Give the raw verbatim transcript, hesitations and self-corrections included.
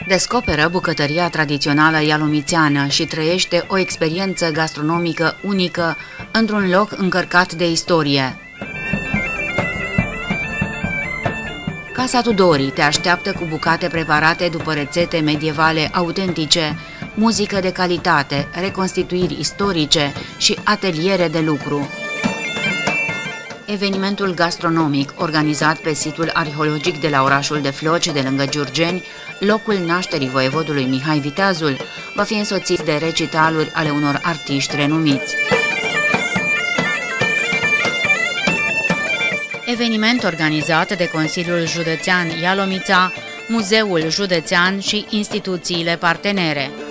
Descoperă bucătăria tradițională ialomițeană și trăiește o experiență gastronomică unică într-un loc încărcat de istorie. Casa Tudorii te așteaptă cu bucate preparate după rețete medievale autentice, muzică de calitate, reconstituiri istorice și ateliere de lucru. Evenimentul gastronomic, organizat pe situl arheologic de la orașul de Floci, de lângă Giurgeni, locul nașterii voievodului Mihai Viteazul, va fi însoțit de recitaluri ale unor artiști renumiți. Eveniment organizat de Consiliul Județean Ialomița, Muzeul Județean și instituțiile partenere.